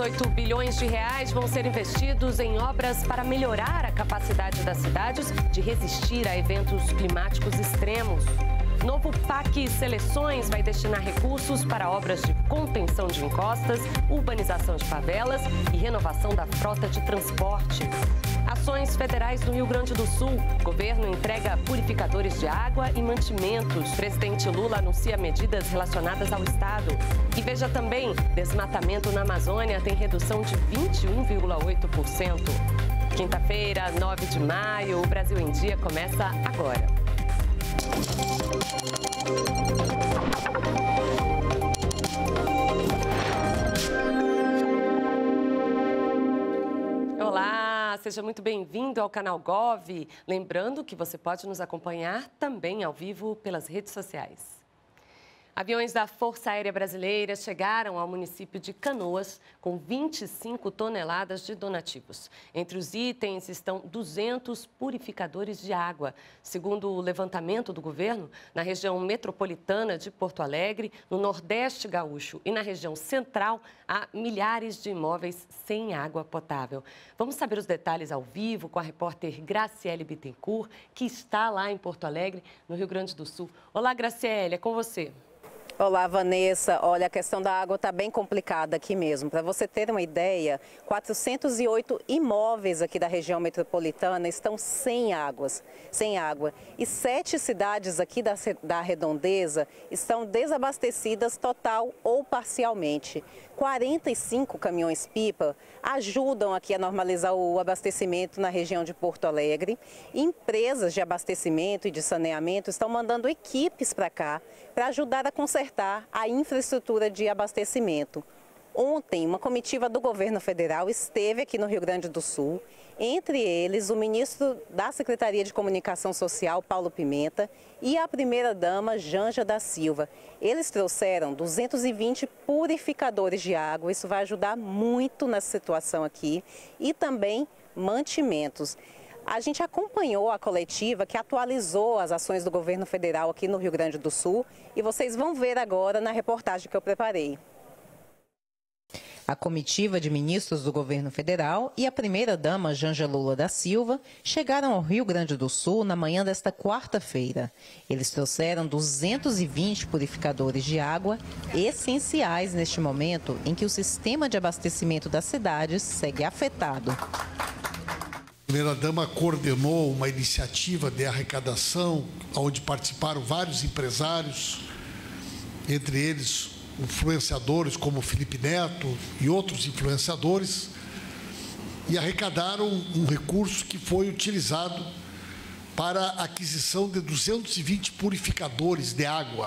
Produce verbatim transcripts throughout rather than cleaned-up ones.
dezoito bilhões de reais vão ser investidos em obras para melhorar a capacidade das cidades de resistir a eventos climáticos extremos. Novo P A C Seleções vai destinar recursos para obras de contenção de encostas, urbanização de favelas e renovação da frota de transporte. Ações federais no Rio Grande do Sul. Governo entrega purificadores de água e mantimentos. Presidente Lula anuncia medidas relacionadas ao estado. E veja também, desmatamento na Amazônia tem redução de vinte e um vírgula oito por cento. Quinta-feira, nove de maio, o Brasil em Dia começa agora. Olá, seja muito bem-vindo ao canal Gov. Lembrando que você pode nos acompanhar também ao vivo pelas redes sociais. Aviões da Força Aérea Brasileira chegaram ao município de Canoas com vinte e cinco toneladas de donativos. Entre os itens estão duzentos purificadores de água. Segundo o levantamento do governo, na região metropolitana de Porto Alegre, no Nordeste Gaúcho e na região central, há milhares de imóveis sem água potável. Vamos saber os detalhes ao vivo com a repórter Graciele Bittencourt, que está lá em Porto Alegre, no Rio Grande do Sul. Olá, Graciele, é com você. Olá, Vanessa. Olha, a questão da água está bem complicada aqui mesmo. Para você ter uma ideia, quatrocentos e oito imóveis aqui da região metropolitana estão sem águas, sem água. E sete cidades aqui da, da redondeza estão desabastecidas total ou parcialmente. quarenta e cinco caminhões-pipa ajudam aqui a normalizar o abastecimento na região de Porto Alegre. Empresas de abastecimento e de saneamento estão mandando equipes para cá para ajudar a consertar a infraestrutura de abastecimento. Ontem, uma comitiva do governo federal esteve aqui no Rio Grande do Sul, entre eles o ministro da Secretaria de Comunicação Social, Paulo Pimenta, e a primeira-dama, Janja da Silva. Eles trouxeram duzentos e vinte purificadores de água, isso vai ajudar muito nessa situação aqui, e também mantimentos. A gente acompanhou a coletiva que atualizou as ações do governo federal aqui no Rio Grande do Sul e vocês vão ver agora na reportagem que eu preparei. A comitiva de ministros do governo federal e a primeira-dama Janja Lula da Silva chegaram ao Rio Grande do Sul na manhã desta quarta-feira. Eles trouxeram duzentos e vinte purificadores de água essenciais neste momento em que o sistema de abastecimento das cidades segue afetado. A primeira-dama coordenou uma iniciativa de arrecadação onde participaram vários empresários, entre eles influenciadores como Felipe Neto e outros influenciadores, e arrecadaram um recurso que foi utilizado para a aquisição de duzentos e vinte purificadores de água.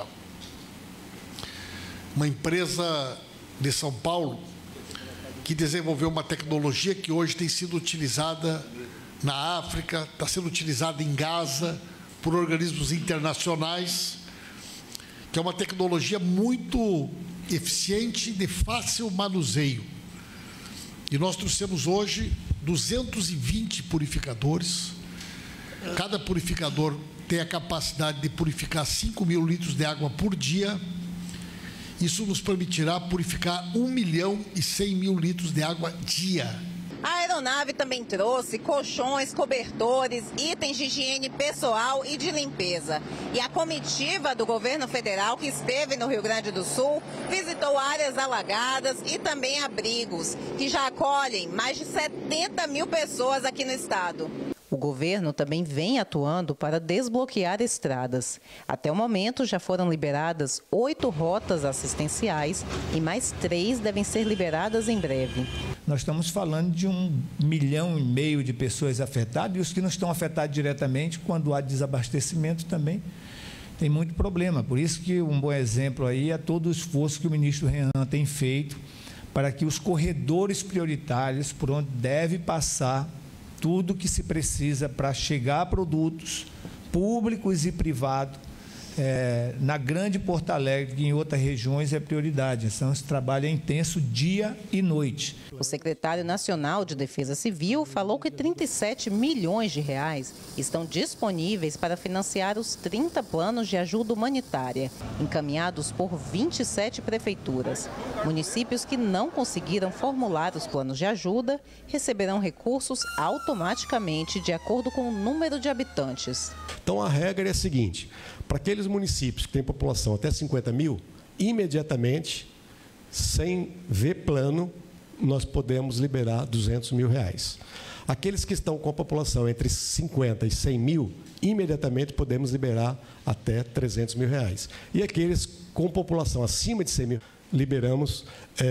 Uma empresa de São Paulo que desenvolveu uma tecnologia que hoje tem sido utilizada na África, está sendo utilizada em Gaza por organismos internacionais, que é uma tecnologia muito eficiente e de fácil manuseio. E nós trouxemos hoje duzentos e vinte purificadores. Cada purificador tem a capacidade de purificar cinco mil litros de água por dia. Isso nos permitirá purificar um milhão e cem mil litros de água dia. A aeronave também trouxe colchões, cobertores, itens de higiene pessoal e de limpeza. E a comitiva do governo federal que esteve no Rio Grande do Sul visitou áreas alagadas e também abrigos, que já acolhem mais de setenta mil pessoas aqui no estado. O governo também vem atuando para desbloquear estradas. Até o momento, já foram liberadas oito rotas assistenciais e mais três devem ser liberadas em breve. Nós estamos falando de um milhão e meio de pessoas afetadas, e os que não estão afetados diretamente, quando há desabastecimento também, tem muito problema. Por isso que um bom exemplo aí é todo o esforço que o ministro Renan tem feito para que os corredores prioritários, por onde deve passar tudo que se precisa para chegar a produtos públicos e privados, é, na grande Porto Alegre e em outras regiões é prioridade. Então, esse trabalho é intenso dia e noite. O secretário nacional de Defesa Civil falou que trinta e sete milhões de reais estão disponíveis para financiar os trinta planos de ajuda humanitária, encaminhados por vinte e sete prefeituras. Municípios que não conseguiram formular os planos de ajuda receberão recursos automaticamente de acordo com o número de habitantes. Então, a regra é a seguinte: para aqueles municípios que têm população até cinquenta mil, imediatamente, sem ver plano, nós podemos liberar duzentos mil reais. Aqueles que estão com a população entre cinquenta e cem mil, imediatamente podemos liberar até trezentos mil reais. E aqueles com população acima de cem mil, liberamos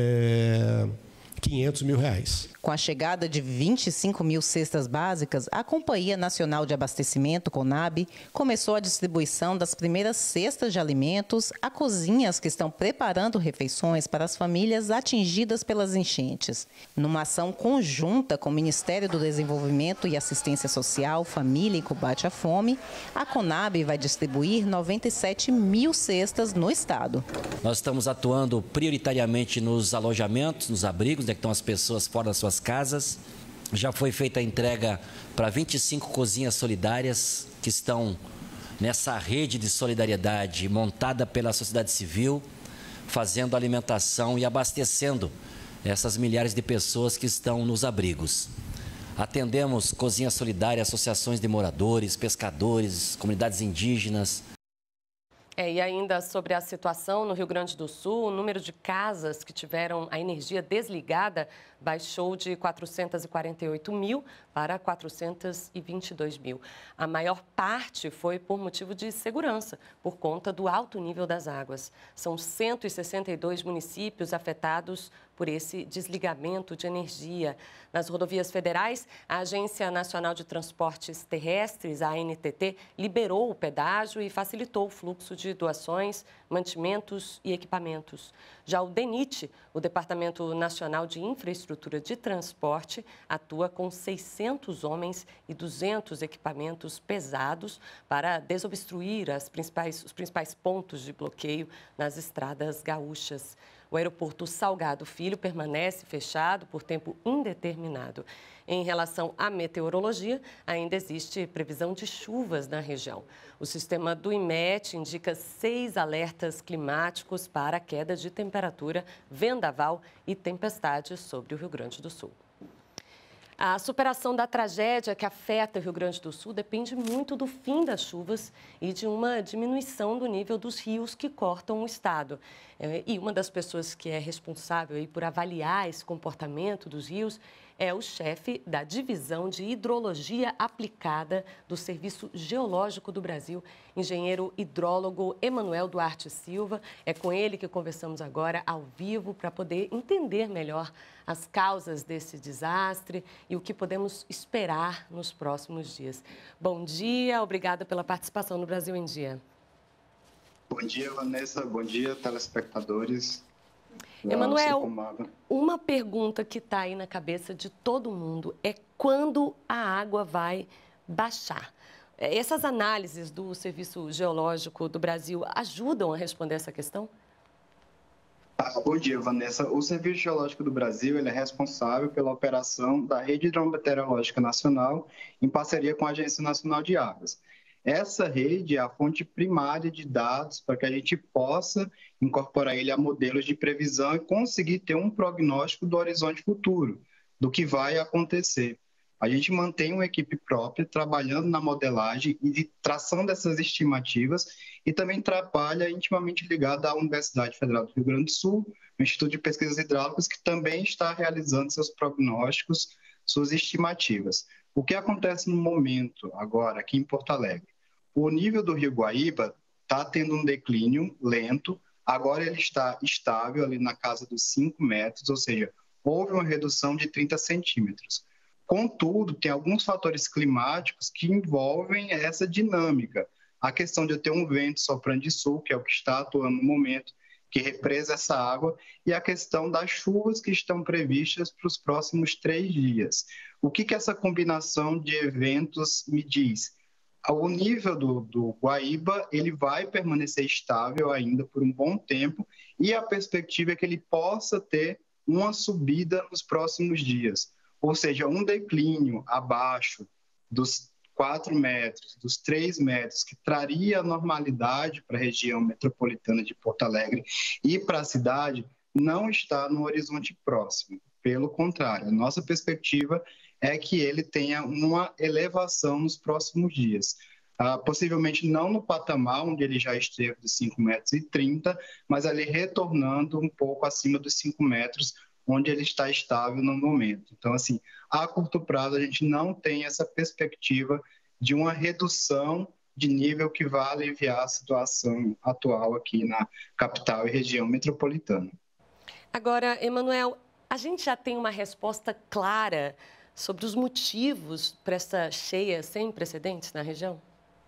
é, quinhentos mil reais. Com a chegada de vinte e cinco mil cestas básicas, a Companhia Nacional de Abastecimento, CONAB, começou a distribuição das primeiras cestas de alimentos a cozinhas que estão preparando refeições para as famílias atingidas pelas enchentes. Numa ação conjunta com o Ministério do Desenvolvimento e Assistência Social, Família e Combate à Fome, a CONAB vai distribuir noventa e sete mil cestas no estado. Nós estamos atuando prioritariamente nos alojamentos, nos abrigos, né, que estão as pessoas fora das suas casas. Já foi feita a entrega para vinte e cinco cozinhas solidárias que estão nessa rede de solidariedade montada pela sociedade civil, fazendo alimentação e abastecendo essas milhares de pessoas que estão nos abrigos. Atendemos cozinhas solidárias, associações de moradores, pescadores, comunidades indígenas. É, e ainda sobre a situação no Rio Grande do Sul, o número de casas que tiveram a energia desligada baixou de quatrocentos e quarenta e oito mil para quatrocentos e vinte e dois mil. A maior parte foi por motivo de segurança, por conta do alto nível das águas. São cento e sessenta e dois municípios afetados por esse desligamento de energia. Nas rodovias federais, a Agência Nacional de Transportes Terrestres, a A N T T, liberou o pedágio e facilitou o fluxo de doações, mantimentos e equipamentos. Já o DENIT, o Departamento Nacional de Infraestrutura de Transporte, atua com seiscentos homens e duzentos equipamentos pesados para desobstruir as principais, os principais pontos de bloqueio nas estradas gaúchas. O aeroporto Salgado Filho permanece fechado por tempo indeterminado. Em relação à meteorologia, ainda existe previsão de chuvas na região. O sistema do IMET indica seis alertas climáticos para a queda de temperatura, vendaval e tempestades sobre o Rio Grande do Sul. A superação da tragédia que afeta o Rio Grande do Sul depende muito do fim das chuvas e de uma diminuição do nível dos rios que cortam o estado. E uma das pessoas que é responsável aí por avaliar esse comportamento dos rios é o chefe da Divisão de Hidrologia Aplicada do Serviço Geológico do Brasil, engenheiro hidrólogo Emanuel Duarte Silva. É com ele que conversamos agora ao vivo para poder entender melhor as causas desse desastre e o que podemos esperar nos próximos dias. Bom dia, obrigada pela participação no Brasil em Dia. Bom dia, Vanessa. Bom dia, telespectadores. Emanuel, uma pergunta que está aí na cabeça de todo mundo é quando a água vai baixar. Essas análises do Serviço Geológico do Brasil ajudam a responder essa questão? Ah, bom dia, Vanessa. O Serviço Geológico do Brasil ele é responsável pela operação da Rede Hidrometeorológica Nacional em parceria com a Agência Nacional de Águas. Essa rede é a fonte primária de dados para que a gente possa incorporar ele a modelos de previsão e conseguir ter um prognóstico do horizonte futuro, do que vai acontecer. A gente mantém uma equipe própria trabalhando na modelagem e de tração dessas estimativas e também trabalha intimamente ligada à Universidade Federal do Rio Grande do Sul, o Instituto de Pesquisas Hidráulicas, que também está realizando seus prognósticos, suas estimativas. O que acontece no momento, agora, aqui em Porto Alegre? O nível do Rio Guaíba está tendo um declínio lento, agora ele está estável ali na casa dos cinco metros, ou seja, houve uma redução de trinta centímetros. Contudo, tem alguns fatores climáticos que envolvem essa dinâmica. A questão de eu ter um vento soprando de sul, que é o que está atuando no momento, que represa essa água, e a questão das chuvas que estão previstas para os próximos três dias. O que, que essa combinação de eventos me diz? o nível do, do Guaíba ele vai permanecer estável ainda por um bom tempo e a perspectiva é que ele possa ter uma subida nos próximos dias, ou seja, um declínio abaixo dos quatro metros, dos três metros, que traria normalidade para a região metropolitana de Porto Alegre e para a cidade, não está no horizonte próximo. Pelo contrário, a nossa perspectiva é que ele tenha uma elevação nos próximos dias. Ah, possivelmente não no patamar onde ele já esteve dos cinco metros e trinta, mas ali retornando um pouco acima dos cinco metros, onde ele está estável no momento. Então, assim, a curto prazo a gente não tem essa perspectiva de uma redução de nível que vá aliviar a situação atual aqui na capital e região metropolitana. Agora, Emanuel, a gente já tem uma resposta clara sobre os motivos para essa cheia sem precedentes na região?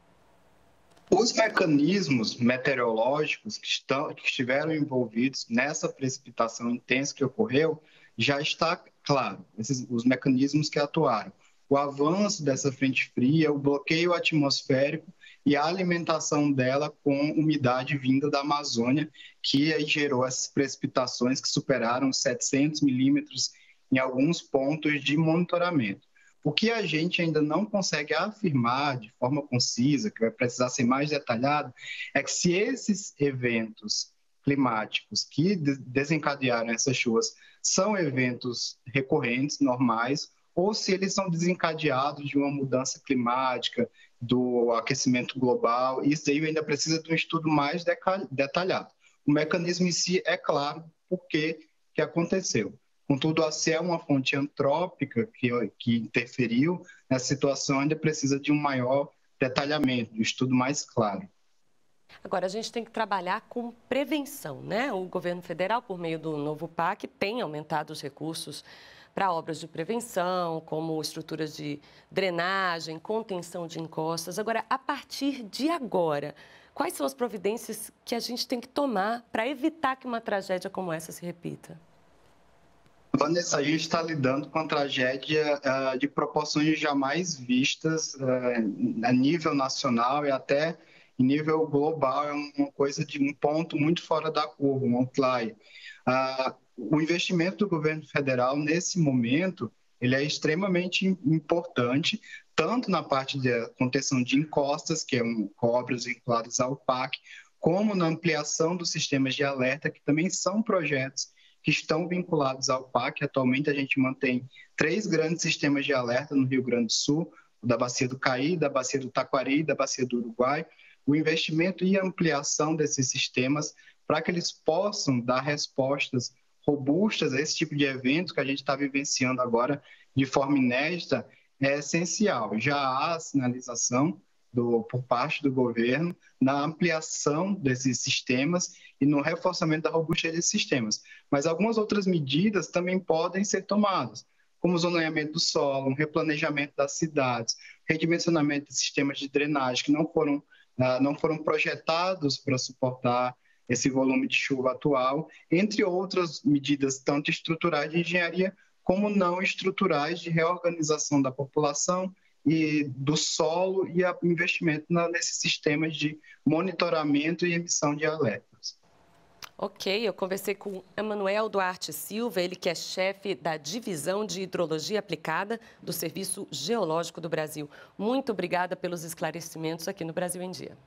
Os mecanismos meteorológicos que, estão, que estiveram envolvidos nessa precipitação intensa que ocorreu, já está claro, esses, os mecanismos que atuaram. O avanço dessa frente fria, o bloqueio atmosférico e a alimentação dela com umidade vinda da Amazônia, que aí gerou essas precipitações que superaram setecentos milímetros em alguns pontos de monitoramento. O que a gente ainda não consegue afirmar de forma concisa, que vai precisar ser mais detalhado, é que se esses eventos climáticos que desencadearam essas chuvas são eventos recorrentes, normais, ou se eles são desencadeados de uma mudança climática, do aquecimento global. Isso aí ainda precisa de um estudo mais detalhado. O mecanismo em si é claro por que que aconteceu. Contudo, se é uma fonte antrópica que, que interferiu nessa situação, ainda precisa de um maior detalhamento, de um estudo mais claro. Agora, a gente tem que trabalhar com prevenção, né? O governo federal, por meio do novo P A C, tem aumentado os recursos para obras de prevenção, como estruturas de drenagem, contenção de encostas. Agora, a partir de agora, quais são as providências que a gente tem que tomar para evitar que uma tragédia como essa se repita? Vanessa, a gente está lidando com a tragédia uh, de proporções jamais vistas uh, a nível nacional e até em nível global. É uma coisa de um ponto muito fora da curva, um outlier. Uh, o investimento do governo federal, nesse momento, ele é extremamente importante, tanto na parte de contenção de encostas, que é um obras vinculadas ao P A C, como na ampliação dos sistemas de alerta, que também são projetos que estão vinculados ao P A C. Atualmente, a gente mantém três grandes sistemas de alerta no Rio Grande do Sul, o da Bacia do Caí, da Bacia do Taquari e da Bacia do Uruguai. O investimento e a ampliação desses sistemas para que eles possam dar respostas robustas a esse tipo de evento que a gente está vivenciando agora de forma inédita é essencial. Já há sinalização do, por parte do governo na ampliação desses sistemas e no reforçamento da robustez desses sistemas. Mas algumas outras medidas também podem ser tomadas, como o zoneamento do solo, um replanejamento das cidades, redimensionamento de sistemas de drenagem que não foram, uh, não foram projetados para suportar esse volume de chuva atual, entre outras medidas tanto estruturais de engenharia como não estruturais de reorganização da população e do solo e a investimento na, nesses sistemas de monitoramento e emissão de alertas. Ok, eu conversei com Emanuel Duarte Silva, ele que é chefe da Divisão de Hidrologia Aplicada do Serviço Geológico do Brasil. Muito obrigada pelos esclarecimentos aqui no Brasil em Dia.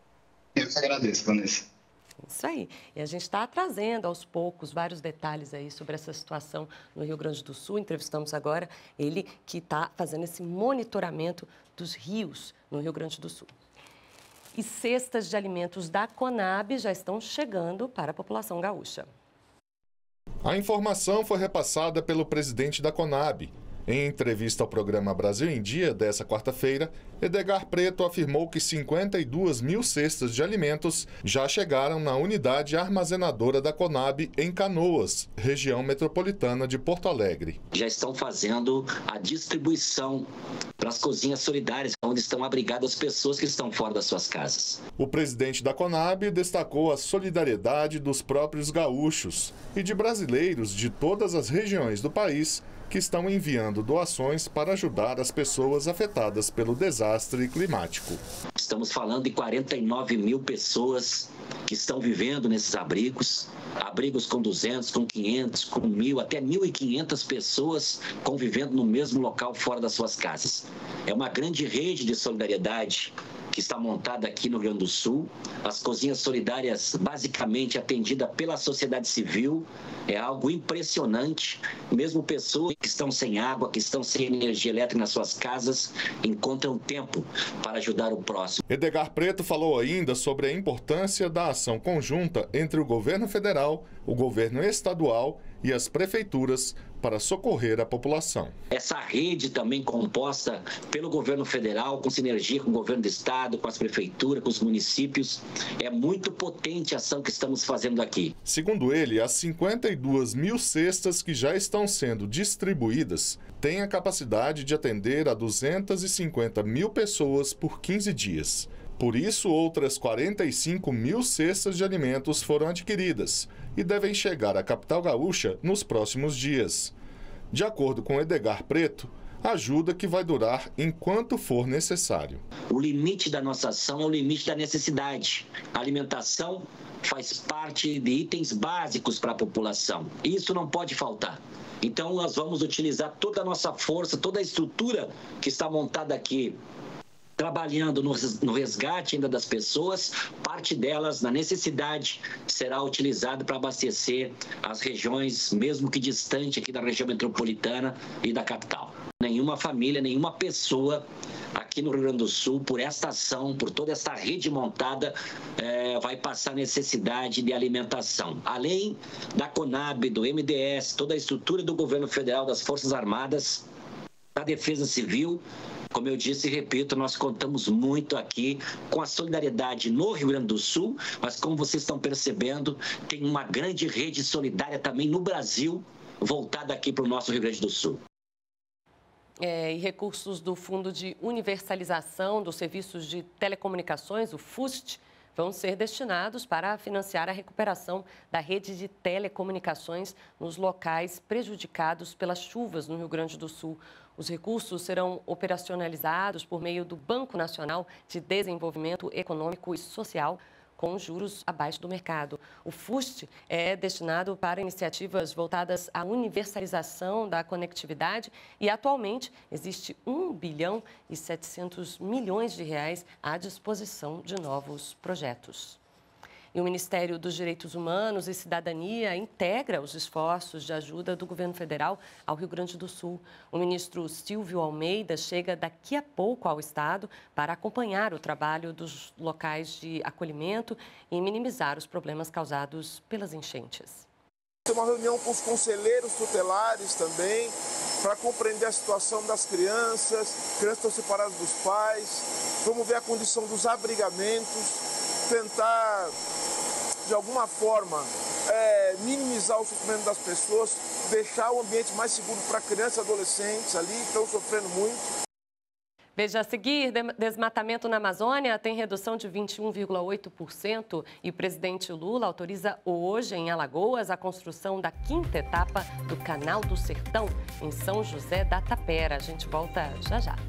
Eu que agradeço, Vanessa. Isso aí. E a gente está trazendo aos poucos vários detalhes aí sobre essa situação no Rio Grande do Sul. Entrevistamos agora ele que está fazendo esse monitoramento dos rios no Rio Grande do Sul. E cestas de alimentos da Conab já estão chegando para a população gaúcha. A informação foi repassada pelo presidente da Conab. Em entrevista ao programa Brasil em Dia dessa quarta-feira, Edgar Preto afirmou que cinquenta e duas mil cestas de alimentos já chegaram na unidade armazenadora da Conab em Canoas, região metropolitana de Porto Alegre. Já estão fazendo a distribuição para as cozinhas solidárias, onde estão abrigadas pessoas que estão fora das suas casas. O presidente da Conab destacou a solidariedade dos próprios gaúchos e de brasileiros de todas as regiões do país que estão enviando doações para ajudar as pessoas afetadas pelo desastre climático. Estamos falando de quarenta e nove mil pessoas que estão vivendo nesses abrigos, abrigos com duzentos, com quinhentos, com mil, até mil e quinhentas pessoas convivendo no mesmo local fora das suas casas. É uma grande rede de solidariedade que está montada aqui no Rio Grande do Sul. As cozinhas solidárias, basicamente atendida pela sociedade civil, é algo impressionante. Mesmo pessoas que estão sem água, que estão sem energia elétrica nas suas casas, encontram tempo para ajudar o próximo. Edgar Preto falou ainda sobre a importância da ação conjunta entre o governo federal, o governo estadual e as prefeituras para socorrer a população. Essa rede também composta pelo governo federal, com sinergia com o governo do estado, com as prefeituras, com os municípios, é muito potente a ação que estamos fazendo aqui. Segundo ele, as cinquenta e duas mil cestas que já estão sendo distribuídas têm a capacidade de atender a duzentas e cinquenta mil pessoas por quinze dias. Por isso, outras quarenta e cinco mil cestas de alimentos foram adquiridas e devem chegar à capital gaúcha nos próximos dias. De acordo com Edgar Preto, ajuda que vai durar enquanto for necessário. O limite da nossa ação é o limite da necessidade. A alimentação faz parte de itens básicos para a população. Isso não pode faltar. Então, nós vamos utilizar toda a nossa força, toda a estrutura que está montada aqui, trabalhando no resgate ainda das pessoas, parte delas, na necessidade, será utilizado para abastecer as regiões, mesmo que distante aqui da região metropolitana e da capital. Nenhuma família, nenhuma pessoa aqui no Rio Grande do Sul, por esta ação, por toda essa rede montada, é, vai passar necessidade de alimentação. Além da CONAB, do M D S, toda a estrutura do governo federal, das Forças Armadas, da Defesa Civil. Como eu disse e repito, nós contamos muito aqui com a solidariedade no Rio Grande do Sul, mas como vocês estão percebendo, tem uma grande rede solidária também no Brasil, voltada aqui para o nosso Rio Grande do Sul. É, e recursos do Fundo de Universalização dos Serviços de Telecomunicações, o FUST, vão ser destinados para financiar a recuperação da rede de telecomunicações nos locais prejudicados pelas chuvas no Rio Grande do Sul. Os recursos serão operacionalizados por meio do Banco Nacional de Desenvolvimento Econômico e Social, com juros abaixo do mercado. O FUST é destinado para iniciativas voltadas à universalização da conectividade e, atualmente, existe um bilhão e setecentos milhões de reais à disposição de novos projetos. E o Ministério dos Direitos Humanos e Cidadania integra os esforços de ajuda do governo federal ao Rio Grande do Sul. O ministro Silvio Almeida chega daqui a pouco ao estado para acompanhar o trabalho dos locais de acolhimento e minimizar os problemas causados pelas enchentes. Tem uma reunião com os conselheiros tutelares também, para compreender a situação das crianças, crianças estão separadas dos pais, vamos ver a condição dos abrigamentos, tentar, de alguma forma, é, minimizar o sofrimento das pessoas, deixar o ambiente mais seguro para crianças e adolescentes ali, que estão sofrendo muito. Veja a seguir, desmatamento na Amazônia tem redução de vinte e um vírgula oito por cento e o presidente Lula autoriza hoje, em Alagoas, a construção da quinta etapa do Canal do Sertão, em São José da Tapera. A gente volta já já.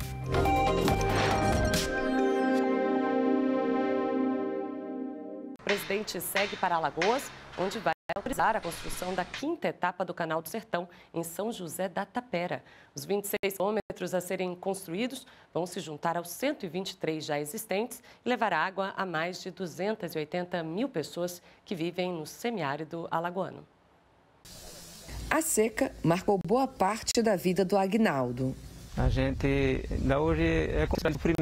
O presidente segue para Alagoas, onde vai autorizar a construção da quinta etapa do Canal do Sertão, em São José da Tapera. Os vinte e seis quilômetros a serem construídos vão se juntar aos cento e vinte e três já existentes e levar água a mais de duzentas e oitenta mil pessoas que vivem no semiárido alagoano. A seca marcou boa parte da vida do Aguinaldo. A gente, ainda hoje, é com sofrimento.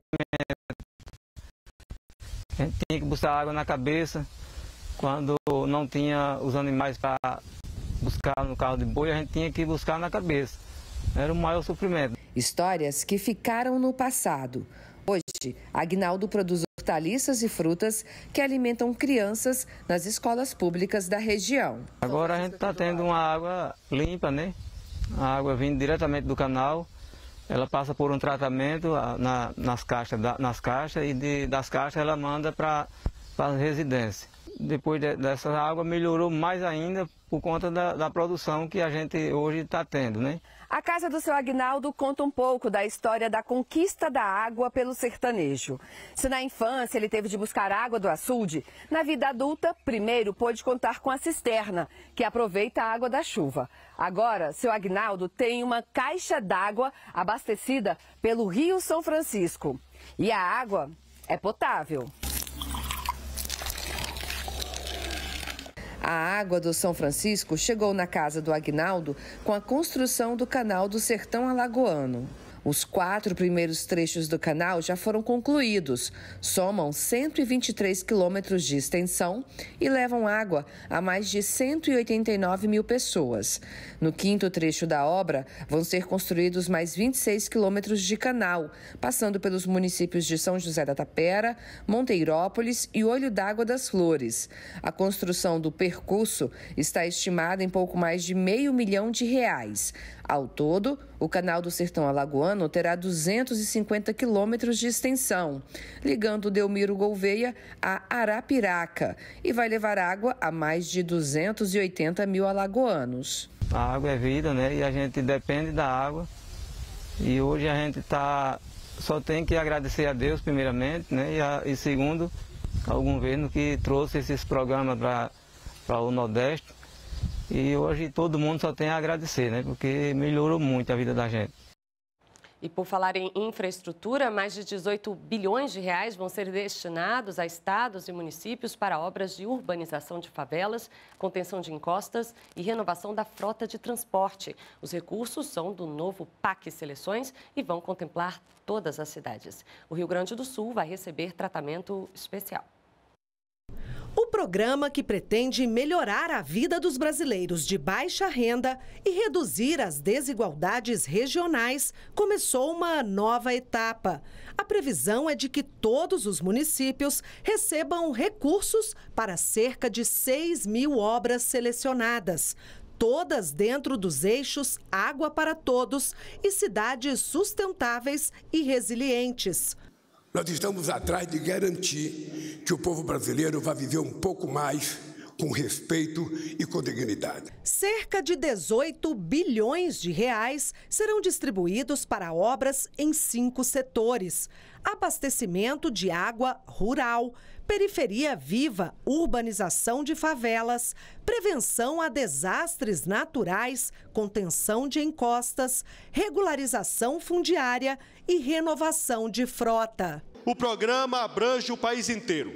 A gente tinha que buscar água na cabeça. Quando não tinha os animais para buscar no carro de boi, a gente tinha que buscar na cabeça. Era o maior sofrimento. Histórias que ficaram no passado. Hoje, Aguinaldo produz hortaliças e frutas que alimentam crianças nas escolas públicas da região. Agora a gente está tendo uma água limpa, né? A água vindo diretamente do canal. Ela passa por um tratamento na, nas caixas, da, nas caixas e de, das caixas ela manda para as residências. depois de, dessa água, melhorou mais ainda por conta da, da produção que a gente hoje está tendo, né? A casa do seu Aguinaldo conta um pouco da história da conquista da água pelo sertanejo. Se na infância ele teve de buscar água do açude, na vida adulta, primeiro pôde contar com a cisterna, que aproveita a água da chuva. Agora, seu Aguinaldo tem uma caixa d'água abastecida pelo Rio São Francisco. E a água é potável. A água do São Francisco chegou na casa do Aguinaldo com a construção do canal do Sertão Alagoano. Os quatro primeiros trechos do canal já foram concluídos, somam cento e vinte e três quilômetros de extensão e levam água a mais de cento e oitenta e nove mil pessoas. No quinto trecho da obra, vão ser construídos mais vinte e seis quilômetros de canal, passando pelos municípios de São José da Tapera, Monteirópolis e Olho d'Água das Flores. A construção do percurso está estimada em pouco mais de meio milhão de reais. Ao todo, o canal do Sertão Alagoano terá duzentos e cinquenta quilômetros de extensão, ligando Delmiro Gouveia a Arapiraca, e vai levar água a mais de duzentos e oitenta mil alagoanos. A água é vida, né? E a gente depende da água. E hoje a gente tá, só tem que agradecer a Deus, primeiramente, né? E, a, e segundo, ao governo que trouxe esses programas para o Nordeste. E hoje todo mundo só tem a agradecer, né? Porque melhorou muito a vida da gente. E por falar em infraestrutura, mais de dezoito bilhões de reais vão ser destinados a estados e municípios para obras de urbanização de favelas, contenção de encostas e renovação da frota de transporte. Os recursos são do novo P A C Seleções e vão contemplar todas as cidades. O Rio Grande do Sul vai receber tratamento especial. O programa, que pretende melhorar a vida dos brasileiros de baixa renda e reduzir as desigualdades regionais, começou uma nova etapa. A previsão é de que todos os municípios recebam recursos para cerca de seis mil obras selecionadas, todas dentro dos eixos Água para Todos e cidades sustentáveis e resilientes. Nós estamos atrás de garantir que o povo brasileiro vai viver um pouco mais com respeito e com dignidade. Cerca de dezoito bilhões de reais serão distribuídos para obras em cinco setores: abastecimento de água rural, periferia viva, urbanização de favelas, prevenção a desastres naturais, contenção de encostas, regularização fundiária e renovação de frota. O programa abrange o país inteiro.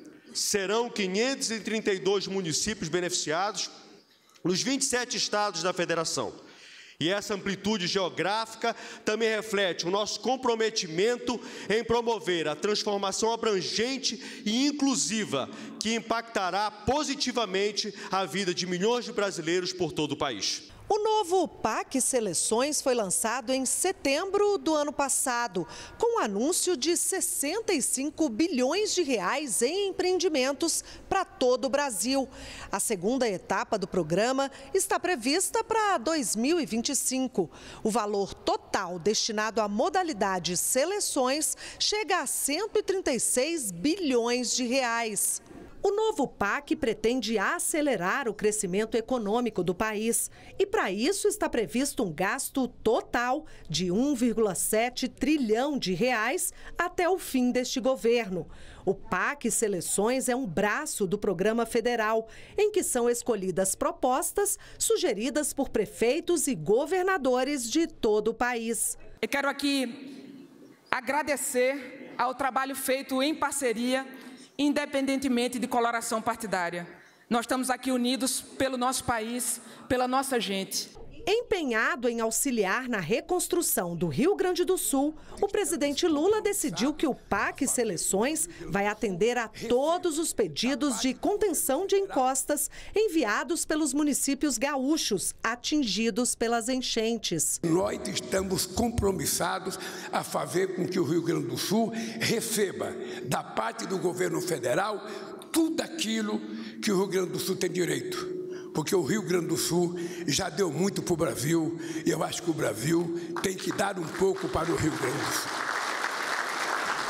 Serão quinhentos e trinta e dois municípios beneficiados nos vinte e sete estados da federação. E essa amplitude geográfica também reflete o nosso comprometimento em promover a transformação abrangente e inclusiva que impactará positivamente a vida de milhões de brasileiros por todo o país. O novo P A C Seleções foi lançado em setembro do ano passado, com o anúncio de sessenta e cinco bilhões de reais em empreendimentos para todo o Brasil. A segunda etapa do programa está prevista para dois mil e vinte e cinco. O valor total destinado à modalidade Seleções chega a cento e trinta e seis bilhões de reais. O novo P A C pretende acelerar o crescimento econômico do país e, para isso, está previsto um gasto total de um vírgula sete trilhão de reais até o fim deste governo. O P A C Seleções é um braço do programa federal, em que são escolhidas propostas sugeridas por prefeitos e governadores de todo o país. Eu quero aqui agradecer ao trabalho feito em parceria, independentemente de coloração partidária. Nós estamos aqui unidos pelo nosso país, pela nossa gente. Empenhado em auxiliar na reconstrução do Rio Grande do Sul, o presidente Lula decidiu que o P A C Seleções vai atender a todos os pedidos de contenção de encostas enviados pelos municípios gaúchos atingidos pelas enchentes. Nós estamos compromissados a fazer com que o Rio Grande do Sul receba da parte do governo federal tudo aquilo que o Rio Grande do Sul tem direito. Porque o Rio Grande do Sul já deu muito para o Brasil e eu acho que o Brasil tem que dar um pouco para o Rio Grande do Sul.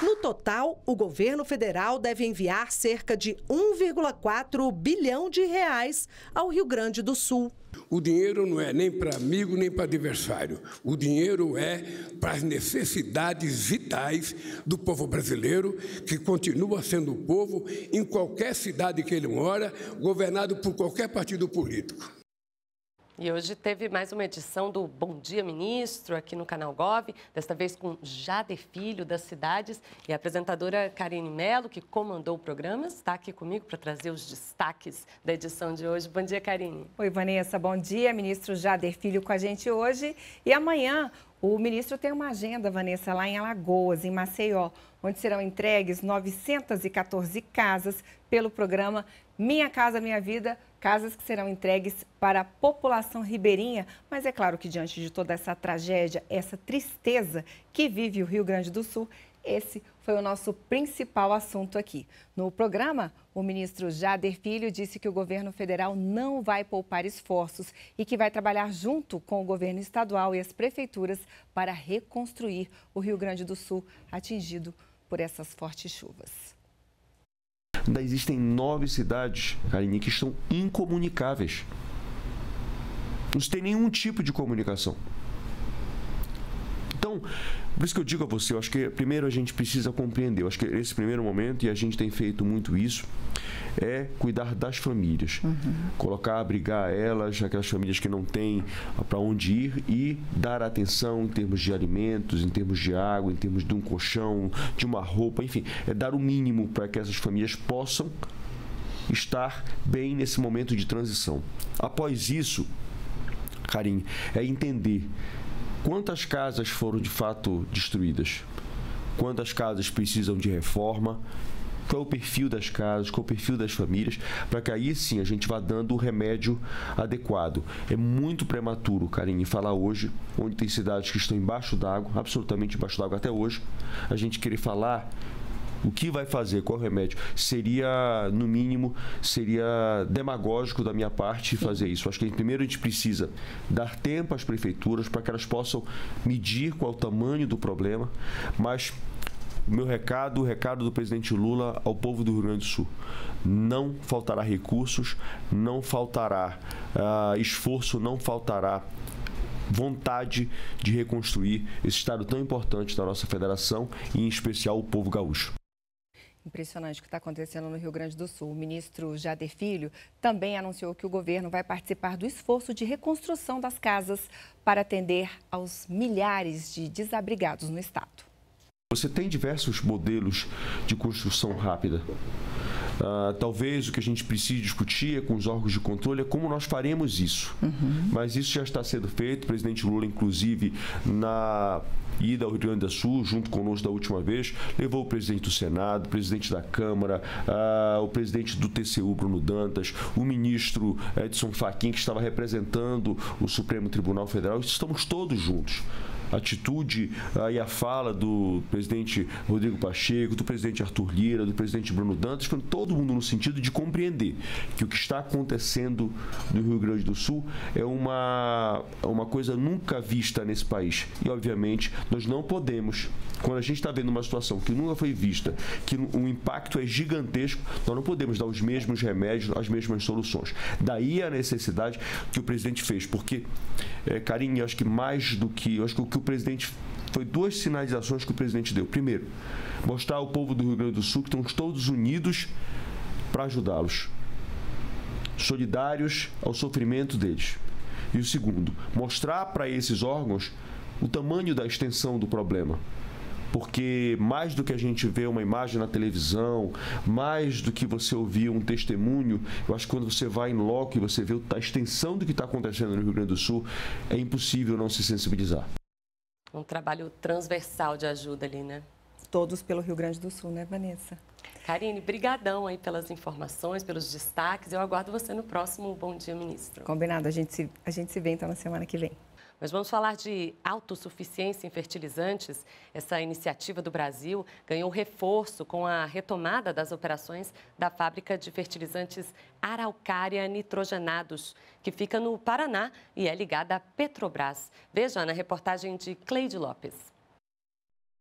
No total, o governo federal deve enviar cerca de um vírgula quatro bilhão de reais ao Rio Grande do Sul. O dinheiro não é nem para amigo, nem para adversário. O dinheiro é para as necessidades vitais do povo brasileiro, que continua sendo o povo em qualquer cidade que ele mora, governado por qualquer partido político. E hoje teve mais uma edição do Bom Dia Ministro aqui no Canal Gov, desta vez com Jader Filho, das Cidades, e a apresentadora Karine Mello, que comandou o programa, está aqui comigo para trazer os destaques da edição de hoje. Bom dia, Karine. Oi, Vanessa, bom dia. Ministro Jader Filho com a gente hoje. E amanhã o ministro tem uma agenda, Vanessa, lá em Alagoas, em Maceió, onde serão entregues novecentas e quatorze casas pelo programa Minha Casa Minha Vida, casas que serão entregues para a população ribeirinha. Mas é claro que diante de toda essa tragédia, essa tristeza que vive o Rio Grande do Sul, esse foi o nosso principal assunto aqui. No programa, o ministro Jader Filho disse que o governo federal não vai poupar esforços e que vai trabalhar junto com o governo estadual e as prefeituras para reconstruir o Rio Grande do Sul atingido por essas fortes chuvas. Ainda existem nove cidades, Karine, que estão incomunicáveis. Não se tem nenhum tipo de comunicação. Então, por isso que eu digo a você, eu acho que primeiro a gente precisa compreender, eu acho que esse primeiro momento, e a gente tem feito muito isso, é cuidar das famílias. Uhum. Colocar, abrigar elas, aquelas famílias que não têm para onde ir, e dar atenção em termos de alimentos, em termos de água, em termos de um colchão, de uma roupa, enfim, é dar o mínimo para que essas famílias possam estar bem nesse momento de transição. Após isso, Karine, é entender quantas casas foram de fato destruídas, quantas casas precisam de reforma, qual é o perfil das casas, qual é o perfil das famílias, para que aí sim a gente vá dando o remédio adequado. É muito prematuro, Karine, falar hoje, onde tem cidades que estão embaixo d'água, absolutamente embaixo d'água até hoje, a gente querer falar o que vai fazer, qual é o remédio, seria, no mínimo, seria demagógico da minha parte fazer isso. Acho que primeiro a gente precisa dar tempo às prefeituras para que elas possam medir qual é o tamanho do problema, mas o meu recado, o recado do presidente Lula ao povo do Rio Grande do Sul: não faltará recursos, não faltará uh, esforço, não faltará vontade de reconstruir esse estado tão importante da nossa federação e, em especial, o povo gaúcho. Impressionante o que está acontecendo no Rio Grande do Sul. O ministro Jader Filho também anunciou que o governo vai participar do esforço de reconstrução das casas para atender aos milhares de desabrigados no estado. Você tem diversos modelos de construção rápida. Uh, talvez o que a gente precise discutir é com os órgãos de controle é como nós faremos isso. Uhum. Mas isso já está sendo feito. O presidente Lula, inclusive, na ida ao Rio Grande do Sul, junto conosco da última vez, levou o presidente do Senado, o presidente da Câmara, uh, o presidente do T C U, Bruno Dantas, o ministro Edson Fachin, que estava representando o Supremo Tribunal Federal. Estamos todos juntos. A atitude uh, e a fala do presidente Rodrigo Pacheco, do presidente Arthur Lira, do presidente Bruno Dantas, foi todo mundo no sentido de compreender que o que está acontecendo no Rio Grande do Sul é uma, uma coisa nunca vista nesse país. E, obviamente, nós não podemos, quando a gente está vendo uma situação que nunca foi vista, que o impacto é gigantesco, nós não podemos dar os mesmos remédios, as mesmas soluções. Daí a necessidade que o presidente fez, porque, é, Karine, eu acho que mais do que... Eu acho que o que o presidente... Foi duas sinalizações que o presidente deu. Primeiro, mostrar ao povo do Rio Grande do Sul que estamos todos unidos para ajudá-los, solidários ao sofrimento deles. E o segundo, mostrar para esses órgãos o tamanho da extensão do problema. Porque mais do que a gente vê uma imagem na televisão, mais do que você ouvir um testemunho, eu acho que quando você vai em loco e você vê a extensão do que está acontecendo no Rio Grande do Sul, é impossível não se sensibilizar. Um trabalho transversal de ajuda ali, né? Todos pelo Rio Grande do Sul, né, Vanessa? Karine, brigadão aí pelas informações, pelos destaques. Eu aguardo você no próximo Bom Dia, Ministro. Combinado, a gente se, a gente se vê então na semana que vem. Mas vamos falar de autossuficiência em fertilizantes. Essa iniciativa do Brasil ganhou reforço com a retomada das operações da fábrica de fertilizantes Araucária Nitrogenados, que fica no Paraná e é ligada à Petrobras. Veja na reportagem de Cleide Lopes.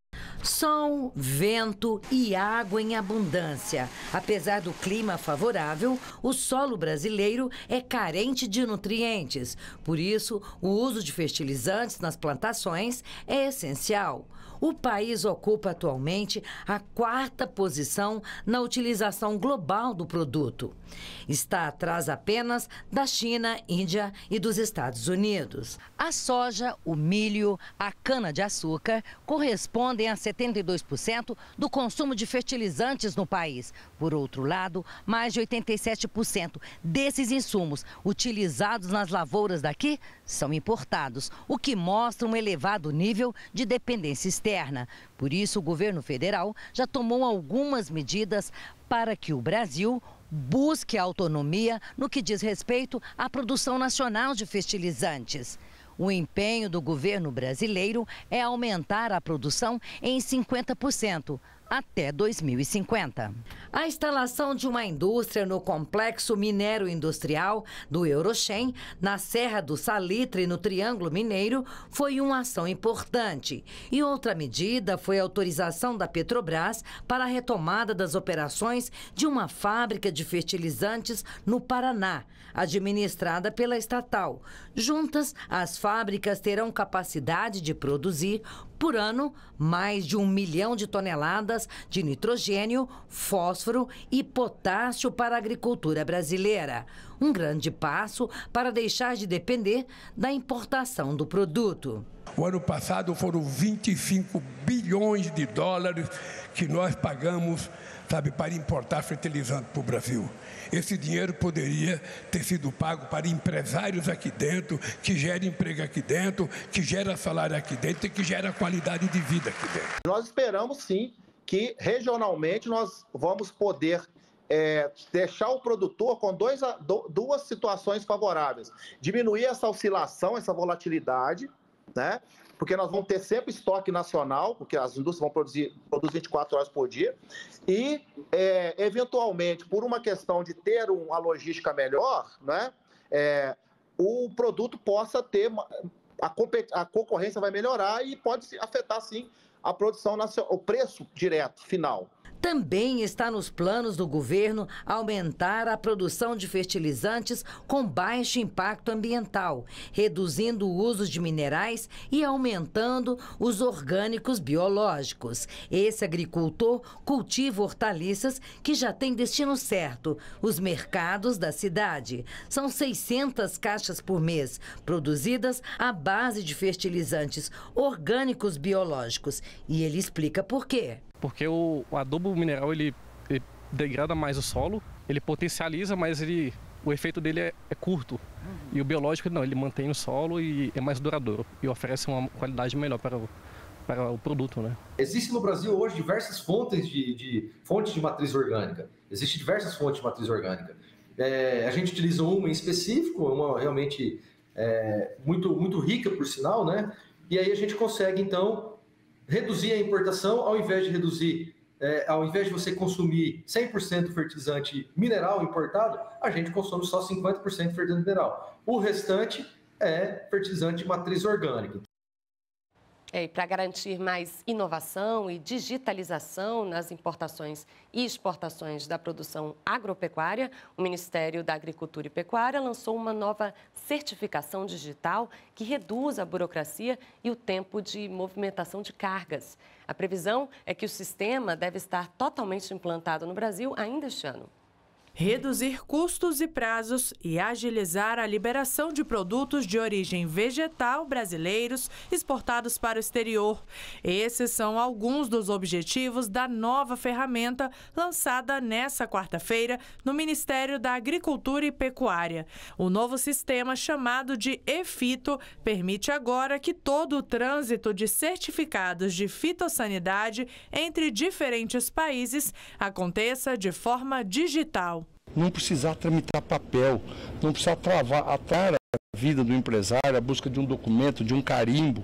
Sol, vento e água em abundância. Apesar do clima favorável, o solo brasileiro é carente de nutrientes. Por isso, o uso de fertilizantes nas plantações é essencial. O país ocupa atualmente a quarta posição na utilização global do produto. Está atrás apenas da China, Índia e dos Estados Unidos. A soja, o milho, a cana-de-açúcar correspondem a setenta e dois por cento do consumo de fertilizantes no país. Por outro lado, mais de oitenta e sete por cento desses insumos utilizados nas lavouras daqui são importados, o que mostra um elevado nível de dependência externa. Por isso, o governo federal já tomou algumas medidas para que o Brasil busque autonomia no que diz respeito à produção nacional de fertilizantes. O empenho do governo brasileiro é aumentar a produção em cinquenta por cento até dois mil e cinquenta. A instalação de uma indústria no complexo minero-industrial do Eurochem, na Serra do Salitre, no Triângulo Mineiro, foi uma ação importante. E outra medida foi a autorização da Petrobras para a retomada das operações de uma fábrica de fertilizantes no Paraná, administrada pela estatal. Juntas, as fábricas terão capacidade de produzir, por ano, mais de um milhão de toneladas de nitrogênio, fósforo e potássio para a agricultura brasileira. Um grande passo para deixar de depender da importação do produto. O ano passado foram vinte e cinco bilhões de dólares que nós pagamos, sabe, para importar fertilizante para o Brasil. Esse dinheiro poderia ter sido pago para empresários aqui dentro, que gera emprego aqui dentro, que gera salário aqui dentro e que gera qualidade de vida aqui dentro. Nós esperamos, sim, que regionalmente nós vamos poder é, deixar o produtor com dois, duas situações favoráveis. Diminuir essa oscilação, essa volatilidade, né? Porque nós vamos ter sempre estoque nacional, porque as indústrias vão produzir, produzir vinte e quatro horas por dia, e, é, eventualmente, por uma questão de ter uma logística melhor, né, é, o produto possa ter, uma, a, a concorrência vai melhorar e pode afetar, sim, a produção nacional, o preço direto, final. Também está nos planos do governo aumentar a produção de fertilizantes com baixo impacto ambiental, reduzindo o uso de minerais e aumentando os orgânicos biológicos. Esse agricultor cultiva hortaliças que já tem destino certo, os mercados da cidade. São seiscentas caixas por mês, produzidas à base de fertilizantes orgânicos biológicos. E ele explica por quê. Porque o, o adubo mineral, ele, ele degrada mais o solo, ele potencializa, mas ele, o efeito dele é, é curto. Uhum. E o biológico, não, ele mantém o solo e é mais duradouro. E oferece uma qualidade melhor para o, para o produto, né? Existem no Brasil hoje diversas fontes de, de, fontes de matriz orgânica. Existem diversas fontes de matriz orgânica. É, a gente utiliza uma em específico, uma realmente é, muito, muito rica, por sinal, né? E aí a gente consegue, então, reduzir a importação, ao invés de reduzir, é, ao invés de você consumir cem por cento fertilizante mineral importado, a gente consome só cinquenta por cento de fertilizante mineral. O restante é fertilizante de matriz orgânica. É, e para garantir mais inovação e digitalização nas importações e exportações da produção agropecuária, o Ministério da Agricultura e Pecuária lançou uma nova certificação digital que reduz a burocracia e o tempo de movimentação de cargas. A previsão é que o sistema deve estar totalmente implantado no Brasil ainda este ano. Reduzir custos e prazos e agilizar a liberação de produtos de origem vegetal brasileiros exportados para o exterior. Esses são alguns dos objetivos da nova ferramenta lançada nesta quarta-feira no Ministério da Agricultura e Pecuária. O novo sistema, chamado de eFito, permite agora que todo o trânsito de certificados de fitossanidade entre diferentes países aconteça de forma digital. Não precisar tramitar papel, não precisar travar, atar a vida do empresário, a busca de um documento, de um carimbo.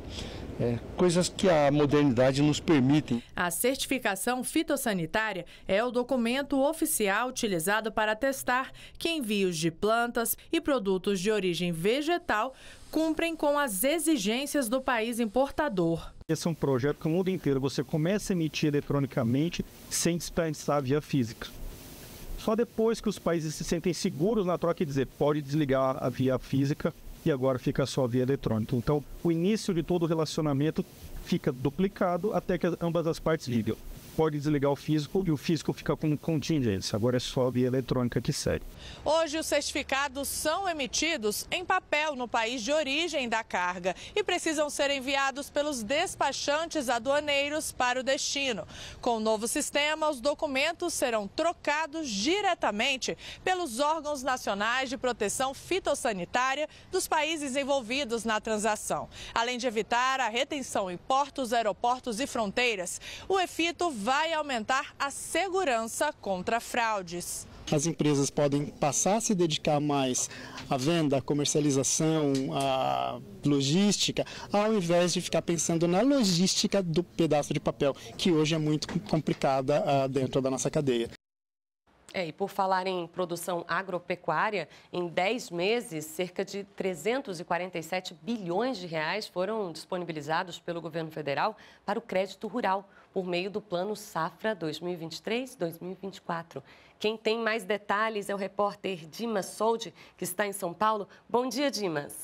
É, coisas que a modernidade nos permite. A certificação fitossanitária é o documento oficial utilizado para testar que envios de plantas e produtos de origem vegetal cumprem com as exigências do país importador. Esse é um projeto que o mundo inteiro você começa a emitir eletronicamente sem dispensar a via física. Só depois que os países se sentem seguros na troca e dizer pode desligar a via física e agora fica só a via eletrônica. Então, o início de todo o relacionamento fica duplicado até que ambas as partes ligam. Pode desligar o físico e o físico fica com contingência. Agora é só a via eletrônica que segue. Hoje, os certificados são emitidos em papel no país de origem da carga e precisam ser enviados pelos despachantes aduaneiros para o destino. Com o novo sistema, os documentos serão trocados diretamente pelos órgãos nacionais de proteção fitossanitária dos países envolvidos na transação. Além de evitar a retenção em portos, aeroportos e fronteiras, o EFITO vai aumentar a segurança contra fraudes. As empresas podem passar a se dedicar mais à venda, à comercialização, à logística, ao invés de ficar pensando na logística do pedaço de papel, que hoje é muito complicada uh, dentro da nossa cadeia. É, e por falar em produção agropecuária, em dez meses, cerca de trezentos e quarenta e sete bilhões de reais foram disponibilizados pelo governo federal para o crédito rural, por meio do Plano Safra dois mil e vinte e três a dois mil e vinte e quatro. Quem tem mais detalhes é o repórter Dimas Soldi, que está em São Paulo. Bom dia, Dimas.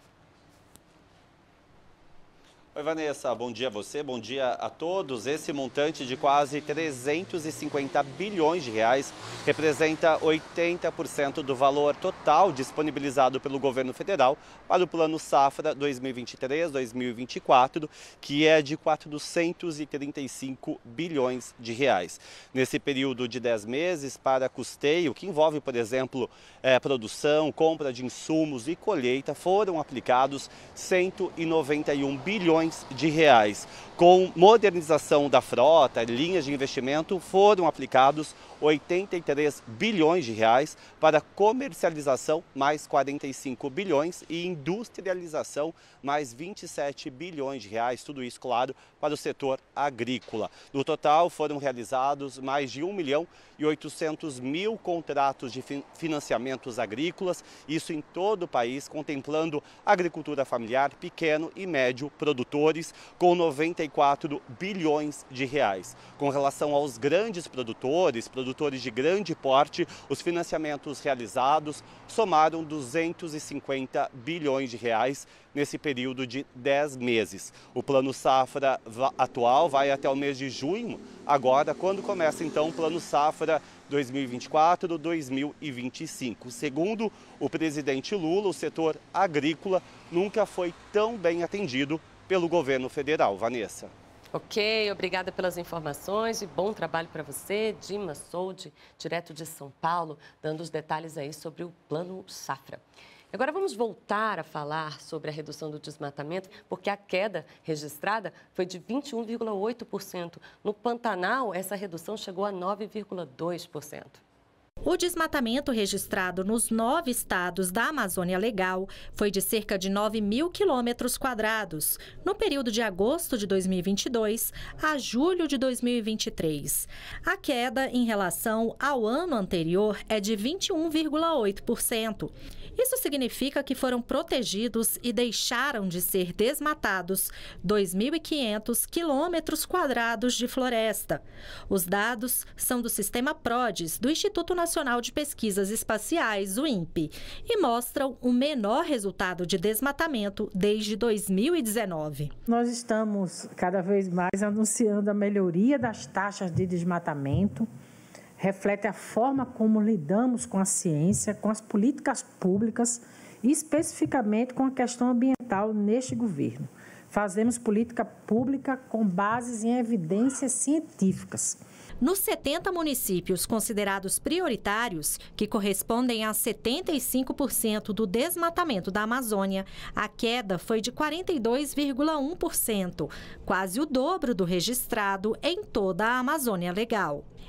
Oi, Vanessa, bom dia a você, bom dia a todos. Esse montante de quase trezentos e cinquenta bilhões de reais representa oitenta por cento do valor total disponibilizado pelo governo federal para o Plano Safra dois mil e vinte e três a dois mil e vinte e quatro, que é de quatrocentos e trinta e cinco bilhões de reais. Nesse período de dez meses, para custeio, que envolve, por exemplo, é, produção, compra de insumos e colheita, foram aplicados cento e noventa e um bilhões de reais. Com modernização da frota, linhas de investimento, foram aplicados oitenta e três bilhões de reais, para comercialização mais quarenta e cinco bilhões e industrialização mais vinte e sete bilhões de reais, tudo isso, claro, para o setor agrícola. No total, foram realizados mais de um milhão e oitocentos mil contratos de financiamentos agrícolas, isso em todo o país, contemplando agricultura familiar, pequeno e médio produtores, com noventa e quatro bilhões de reais. Com relação aos grandes produtores, produtores de grande porte, os financiamentos realizados somaram duzentos e cinquenta bilhões de reais nesse período de dez meses. O Plano Safra atual vai até o mês de junho, agora, quando começa então o Plano Safra dois mil e vinte e quatro a dois mil e vinte e cinco. Segundo o presidente Lula, o setor agrícola nunca foi tão bem atendido pelo governo federal. Vanessa. Ok, obrigada pelas informações e bom trabalho para você, Dimas Soldi, direto de São Paulo, dando os detalhes aí sobre o Plano Safra. Agora vamos voltar a falar sobre a redução do desmatamento, porque a queda registrada foi de vinte e um vírgula oito por cento. No Pantanal, essa redução chegou a nove vírgula dois por cento. O desmatamento registrado nos nove estados da Amazônia Legal foi de cerca de nove mil quilômetros quadrados, no período de agosto de dois mil e vinte e dois a julho de dois mil e vinte e três. A queda em relação ao ano anterior é de vinte e um vírgula oito por cento. Isso significa que foram protegidos e deixaram de ser desmatados dois mil e quinhentos quilômetros quadrados de floresta. Os dados são do Sistema PRODES, do Instituto Nacional de Pesquisas Espaciais, o INPE, e mostram o menor resultado de desmatamento desde dois mil e dezenove. Nós estamos cada vez mais anunciando a melhoria das taxas de desmatamento. Reflete a forma como lidamos com a ciência, com as políticas públicas e especificamente com a questão ambiental neste governo. Fazemos política pública com bases em evidências científicas. Nos setenta municípios considerados prioritários, que correspondem a setenta e cinco por cento do desmatamento da Amazônia, a queda foi de quarenta e dois vírgula um por cento, quase o dobro do registrado em toda a Amazônia Legal.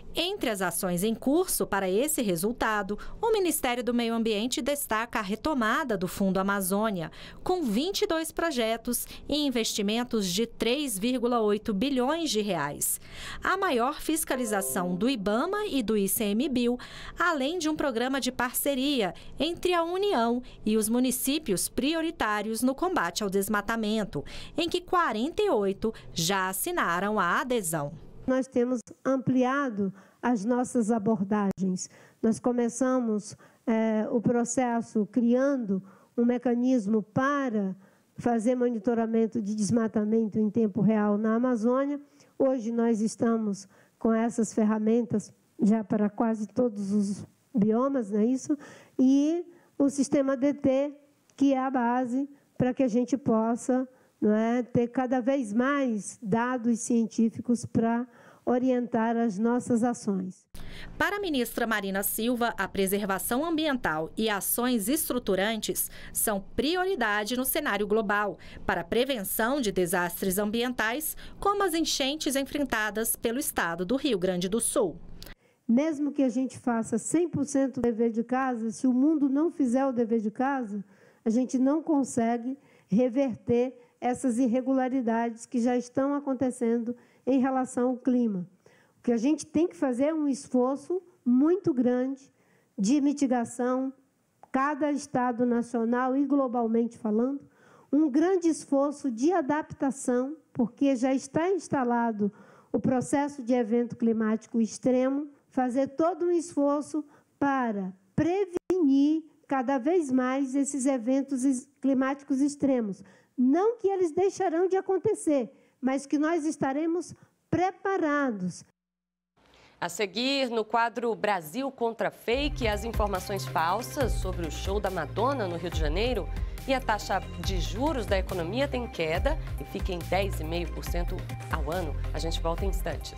Entre as ações em curso para esse resultado, o Ministério do Meio Ambiente destaca a retomada do Fundo Amazônia, com vinte e dois projetos e investimentos de três vírgula oito bilhões de reais. A maior fiscalização do IBAMA e do ICMBio, além de um programa de parceria entre a União e os municípios prioritários no combate ao desmatamento, em que quarenta e oito já assinaram a adesão. Nós temos ampliado as nossas abordagens. Nós começamos é, o processo criando um mecanismo para fazer monitoramento de desmatamento em tempo real na Amazônia. Hoje nós estamos com essas ferramentas já para quase todos os biomas, não é isso? E o sistema D T, que é a base para que a gente possa, não é, ter cada vez mais dados científicos para orientar as nossas ações. Para a ministra Marina Silva, a preservação ambiental e ações estruturantes são prioridade no cenário global para a prevenção de desastres ambientais, como as enchentes enfrentadas pelo estado do Rio Grande do Sul. Mesmo que a gente faça cem por cento do dever de casa, se o mundo não fizer o dever de casa, a gente não consegue reverter essas irregularidades que já estão acontecendo em relação ao clima. O que a gente tem que fazer é um esforço muito grande de mitigação, cada estado nacional e globalmente falando, um grande esforço de adaptação, porque já está instalado o processo de evento climático extremo, fazer todo um esforço para prevenir cada vez mais esses eventos climáticos extremos. Não que eles deixarão de acontecer, mas que nós estaremos preparados. A seguir, no quadro Brasil contra Fake, as informações falsas sobre o show da Madonna no Rio de Janeiro e a taxa de juros da economia tem queda e fica em dez vírgula cinco por cento ao ano. A gente volta em instantes.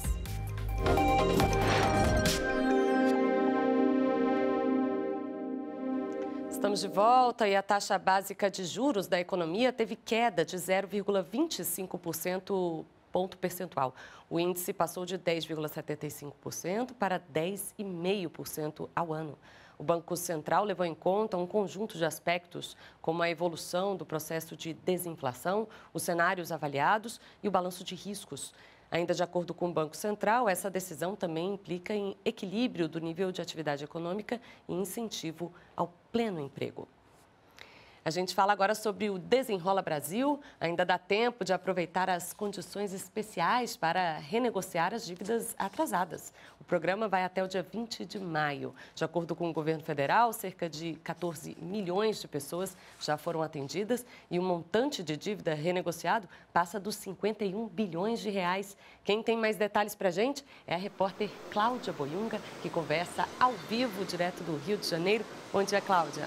Estamos de volta e a taxa básica de juros da economia teve queda de zero vírgula vinte e cinco por cento ponto percentual. O índice passou de dez vírgula setenta e cinco por cento para dez vírgula cinco por cento ao ano. O Banco Central levou em conta um conjunto de aspectos, como a evolução do processo de desinflação, os cenários avaliados e o balanço de riscos. Ainda de acordo com o Banco Central, essa decisão também implica em equilíbrio do nível de atividade econômica e incentivo ao pleno emprego. A gente fala agora sobre o Desenrola Brasil. Ainda dá tempo de aproveitar as condições especiais para renegociar as dívidas atrasadas. O programa vai até o dia vinte de maio. De acordo com o governo federal, cerca de quatorze milhões de pessoas já foram atendidas e o montante de dívida renegociado passa dos cinquenta e um bilhões de reais. Quem tem mais detalhes para a gente é a repórter Cláudia Boiunga, que conversa ao vivo, direto do Rio de Janeiro. Bom dia, Cláudia.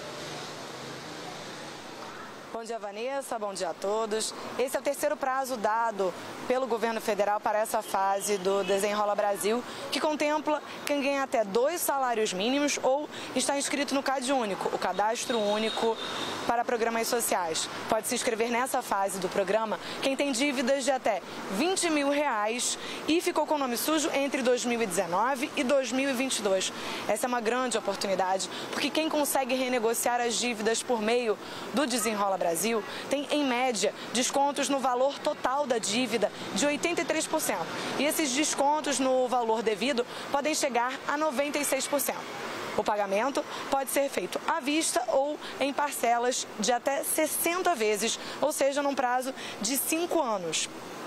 Bom dia, Vanessa. Bom dia a todos. Esse é o terceiro prazo dado pelo governo federal para essa fase do Desenrola Brasil, que contempla quem ganha até dois salários mínimos ou está inscrito no CAD Único, o Cadastro Único para Programas Sociais. Pode se inscrever nessa fase do programa quem tem dívidas de até vinte mil reais e ficou com o nome sujo entre dois mil e dezenove e dois mil e vinte e dois. Essa é uma grande oportunidade, porque quem consegue renegociar as dívidas por meio do Desenrola Brasil tem, em média, descontos no valor total da dívida de oitenta e três por cento. E esses descontos no valor devido podem chegar a noventa e seis por cento. O pagamento pode ser feito à vista ou em parcelas de até sessenta vezes, ou seja, num prazo de cinco anos.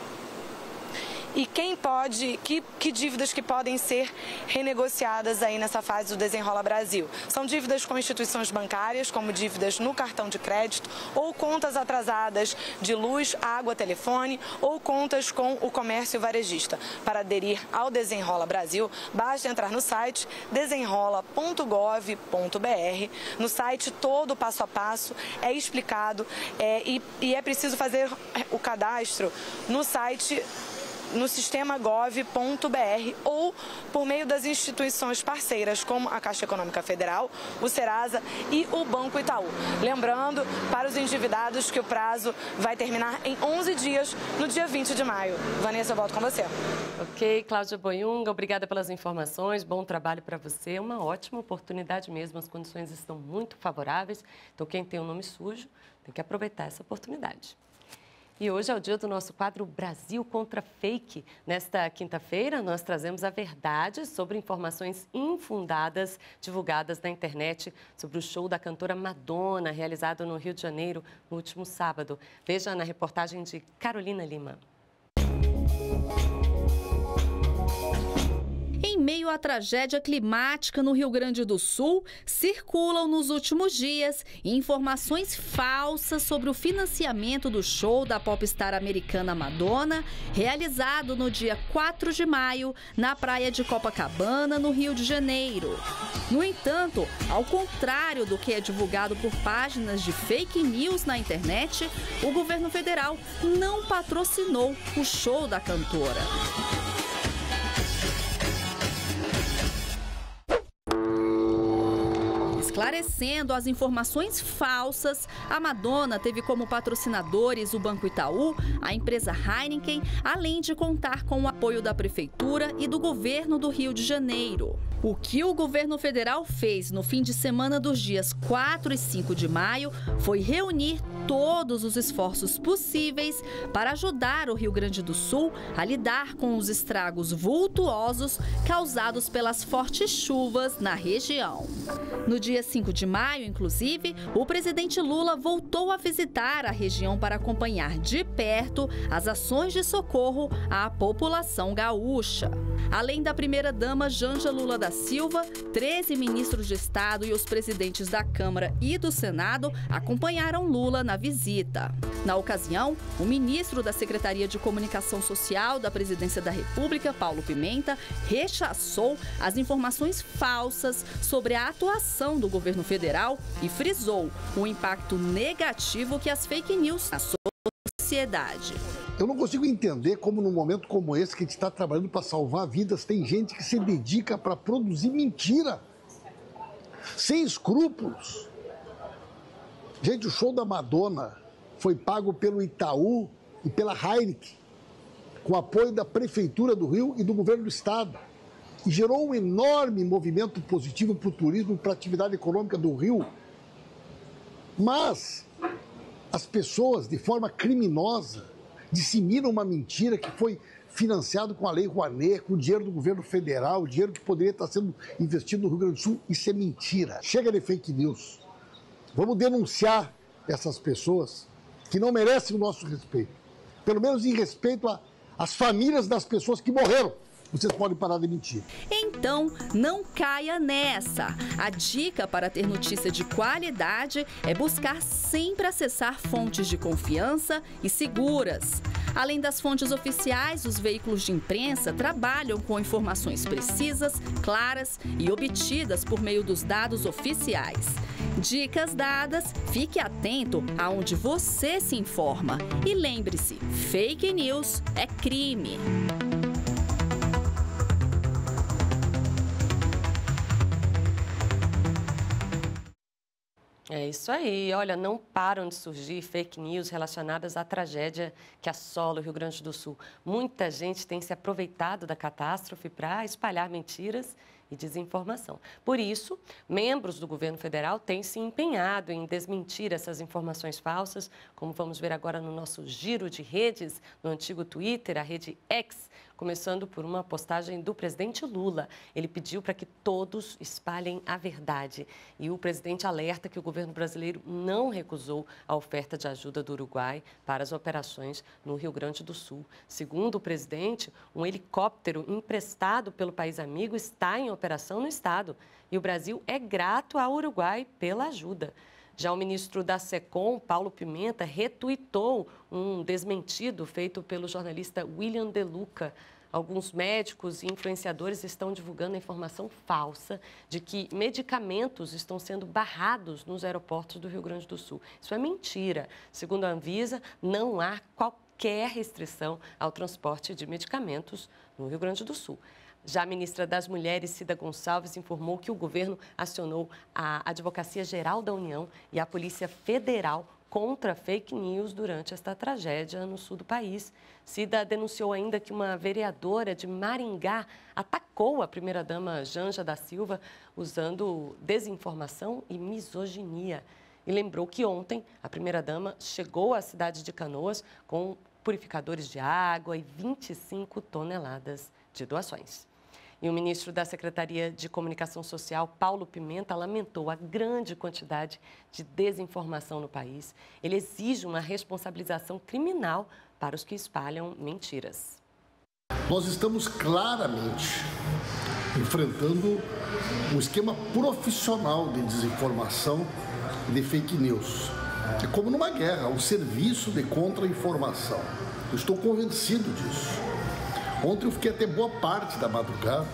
E quem pode, que, que dívidas que podem ser renegociadas aí nessa fase do Desenrola Brasil? São dívidas com instituições bancárias, como dívidas no cartão de crédito, ou contas atrasadas de luz, água, telefone, ou contas com o comércio varejista. Para aderir ao Desenrola Brasil, basta entrar no site desenrola ponto gov ponto br. No site, todo o passo a passo é explicado é, e, e é preciso fazer o cadastro no site no sistema gov ponto br ou por meio das instituições parceiras, como a Caixa Econômica Federal, o Serasa e o Banco Itaú. Lembrando, para os endividados, que o prazo vai terminar em onze dias, no dia vinte de maio. Vanessa, eu volto com você. Ok, Cláudia Boiunga, obrigada pelas informações, bom trabalho para você, uma ótima oportunidade mesmo, as condições estão muito favoráveis, então quem tem o nome sujo tem que aproveitar essa oportunidade. E hoje é o dia do nosso quadro Brasil contra Fake. Nesta quinta-feira, nós trazemos a verdade sobre informações infundadas divulgadas na internet sobre o show da cantora Madonna, realizado no Rio de Janeiro no último sábado. Veja na reportagem de Carolina Lima. Em meio à tragédia climática no Rio Grande do Sul, circulam nos últimos dias informações falsas sobre o financiamento do show da popstar americana Madonna, realizado no dia quatro de maio, na praia de Copacabana, no Rio de Janeiro. No entanto, ao contrário do que é divulgado por páginas de fake news na internet, o governo federal não patrocinou o show da cantora. Esclarecendo as informações falsas, a Madonna teve como patrocinadores o Banco Itaú, a empresa Heineken, além de contar com o apoio da Prefeitura e do governo do Rio de Janeiro. O que o governo federal fez no fim de semana dos dias quatro e cinco de maio foi reunir todos os esforços possíveis para ajudar o Rio Grande do Sul a lidar com os estragos vultuosos causados pelas fortes chuvas na região. No dia cinco de maio, inclusive, o presidente Lula voltou a visitar a região para acompanhar de perto as ações de socorro à população gaúcha. Além da primeira-dama Janja Lula da Silva, treze ministros de Estado e os presidentes da Câmara e do Senado acompanharam Lula na visita. Na ocasião, o ministro da Secretaria de Comunicação Social da Presidência da República, Paulo Pimenta, rechaçou as informações falsas sobre a atuação do governo federal e frisou o impacto negativo que as fake news na sociedade. Eu não consigo entender como num momento como esse, que a gente está trabalhando para salvar vidas, tem gente que se dedica para produzir mentira, sem escrúpulos. Gente, o show da Madonna foi pago pelo Itaú e pela Heineken, com apoio da Prefeitura do Rio e do Governo do Estado. E gerou um enorme movimento positivo para o turismo e para a atividade econômica do Rio. Mas as pessoas, de forma criminosa, disseminam uma mentira que foi financiado com a Lei Rouanet, com o dinheiro do governo federal, o dinheiro que poderia estar sendo investido no Rio Grande do Sul. Isso é mentira. Chega de fake news. Vamos denunciar essas pessoas que não merecem o nosso respeito. Pelo menos em respeito às famílias das pessoas que morreram. Vocês podem parar de mentir. Então, não caia nessa. A dica para ter notícia de qualidade é buscar sempre acessar fontes de confiança e seguras. Além das fontes oficiais, os veículos de imprensa trabalham com informações precisas, claras e obtidas por meio dos dados oficiais. Dicas dadas, fique atento aonde você se informa. E lembre-se, fake news é crime. É isso aí. Olha, não param de surgir fake news relacionadas à tragédia que assola o Rio Grande do Sul. Muita gente tem se aproveitado da catástrofe para espalhar mentiras e desinformação. Por isso, membros do governo federal têm se empenhado em desmentir essas informações falsas, como vamos ver agora no nosso giro de redes, no antigo Twitter, a rede X, começando por uma postagem do presidente Lula. Ele pediu para que todos espalhem a verdade. E o presidente alerta que o governo brasileiro não recusou a oferta de ajuda do Uruguai para as operações no Rio Grande do Sul. Segundo o presidente, um helicóptero emprestado pelo país amigo está em operação no estado. E o Brasil é grato ao Uruguai pela ajuda. Já o ministro da SECOM, Paulo Pimenta, retuitou um desmentido feito pelo jornalista William De Luca. Alguns médicos e influenciadores estão divulgando a informação falsa de que medicamentos estão sendo barrados nos aeroportos do Rio Grande do Sul. Isso é mentira. Segundo a Anvisa, não há qualquer qualquer restrição ao transporte de medicamentos no Rio Grande do Sul. Já a ministra das Mulheres, Cida Gonçalves, informou que o governo acionou a Advocacia Geral da União e a Polícia Federal contra fake news durante esta tragédia no sul do país. Cida denunciou ainda que uma vereadora de Maringá atacou a primeira-dama Janja da Silva usando desinformação e misoginia. E lembrou que ontem a primeira-dama chegou à cidade de Canoas com purificadores de água e vinte e cinco toneladas de doações. E o ministro da Secretaria de Comunicação Social, Paulo Pimenta, lamentou a grande quantidade de desinformação no país. Ele exige uma responsabilização criminal para os que espalham mentiras. Nós estamos claramente enfrentando um esquema profissional de desinformação, de fake news. É como numa guerra, um serviço de contra-informação. Eu estou convencido disso. Ontem eu fiquei até boa parte da madrugada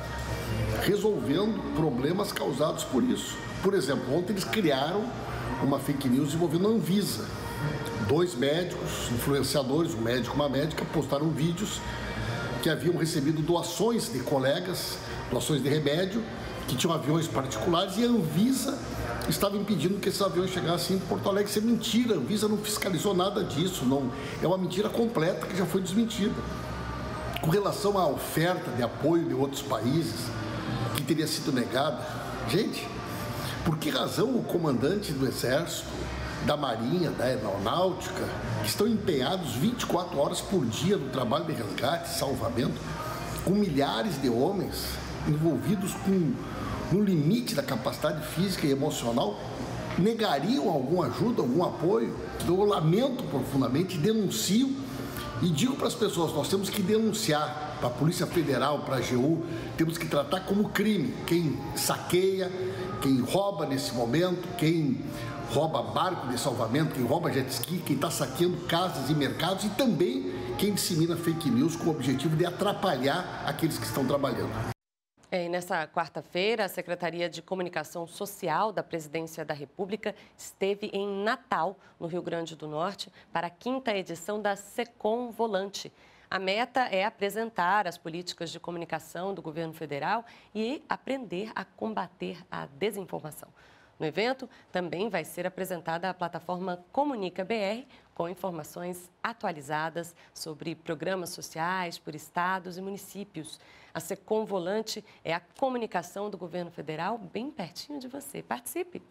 resolvendo problemas causados por isso. Por exemplo, ontem eles criaram uma fake news envolvendo a Anvisa. Dois médicos, influenciadores, um médico e uma médica, postaram vídeos que haviam recebido doações de colegas, doações de remédio, que tinham aviões particulares, e a Anvisa estava impedindo que esses aviões chegassem em Porto Alegre. Isso é mentira, a Anvisa não fiscalizou nada disso, não, é uma mentira completa que já foi desmentida. Com relação à oferta de apoio de outros países, que teria sido negada, gente, por que razão o comandante do Exército, da Marinha, da Aeronáutica, que estão empenhados vinte e quatro horas por dia no trabalho de resgate e salvamento, com milhares de homens envolvidos com, no limite da capacidade física e emocional, negariam alguma ajuda, algum apoio? Eu lamento profundamente, denuncio e digo para as pessoas, nós temos que denunciar para a Polícia Federal, para a A G U, temos que tratar como crime quem saqueia, quem rouba nesse momento, quem rouba barco de salvamento, quem rouba jet ski, quem está saqueando casas e mercados, e também quem dissemina fake news com o objetivo de atrapalhar aqueles que estão trabalhando. É, e nessa quarta-feira, a Secretaria de Comunicação Social da Presidência da República esteve em Natal, no Rio Grande do Norte, para a quinta edição da SECOM Volante. A meta é apresentar as políticas de comunicação do governo federal e aprender a combater a desinformação. No evento, também vai ser apresentada a plataforma Comunica B R, com informações atualizadas sobre programas sociais por estados e municípios. A SECOM Volante é a comunicação do governo federal bem pertinho de você. Participe!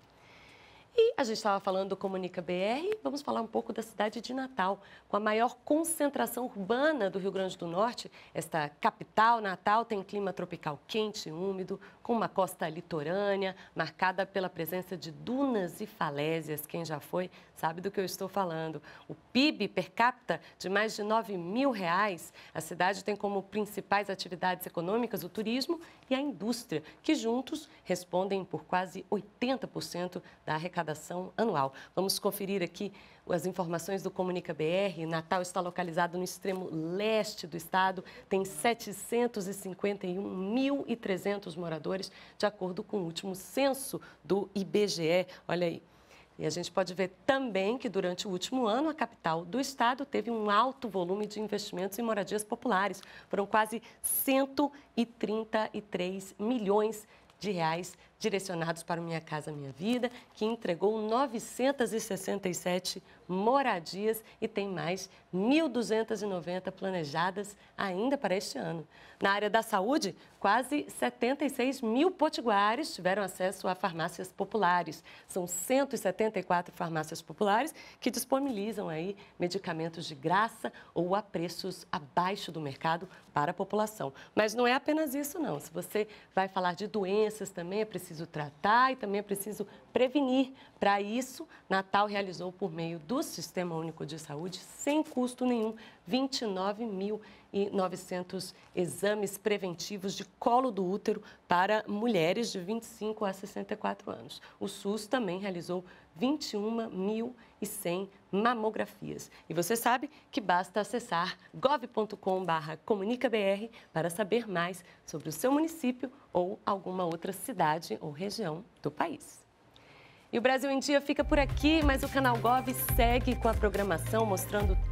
E a gente estava falando do Comunica B R, vamos falar um pouco da cidade de Natal. Com a maior concentração urbana do Rio Grande do Norte, esta capital, Natal, tem clima tropical quente e úmido, com uma costa litorânea, marcada pela presença de dunas e falésias. Quem já foi sabe do que eu estou falando. O P I B per capita de mais de nove mil reais. A cidade tem como principais atividades econômicas o turismo e a indústria, que juntos respondem por quase oitenta por cento da arrecadação anual. Vamos conferir aqui as informações do Comunica B R. Natal está localizado no extremo leste do estado, tem setecentos e cinquenta e um mil e trezentos moradores, de acordo com o último censo do I B G E. Olha aí. E a gente pode ver também que durante o último ano a capital do estado teve um alto volume de investimentos em moradias populares. Foram quase cento e trinta e três milhões de reais direcionados para o Minha Casa Minha Vida, que entregou novecentas e sessenta e sete moradias e tem mais mil duzentas e noventa planejadas ainda para este ano. Na área da saúde, quase setenta e seis mil potiguares tiveram acesso a farmácias populares. São cento e setenta e quatro farmácias populares que disponibilizam aí medicamentos de graça ou a preços abaixo do mercado para a população. Mas não é apenas isso, não. Se você vai falar de doenças, também é preciso tratar e também é preciso prevenir. Para isso, Natal realizou, por meio do Sistema Único de Saúde, sem custo nenhum, vinte e nove mil e novecentos exames preventivos de colo do útero para mulheres de vinte e cinco a sessenta e quatro anos. O SUS também realizou vinte e um mil e cem mamografias. E você sabe que basta acessar gov ponto com barra comunica B R para saber mais sobre o seu município ou alguma outra cidade ou região do país. E o Brasil em Dia fica por aqui, mas o Canal Gov segue com a programação mostrando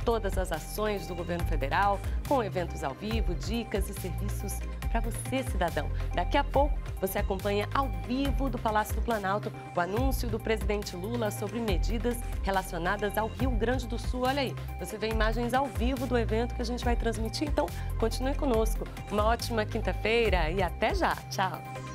todas as ações do governo federal, com eventos ao vivo, dicas e serviços para você, cidadão. Daqui a pouco, você acompanha ao vivo do Palácio do Planalto o anúncio do presidente Lula sobre medidas relacionadas ao Rio Grande do Sul. Olha aí, você vê imagens ao vivo do evento que a gente vai transmitir, então continue conosco. Uma ótima quinta-feira e até já. Tchau!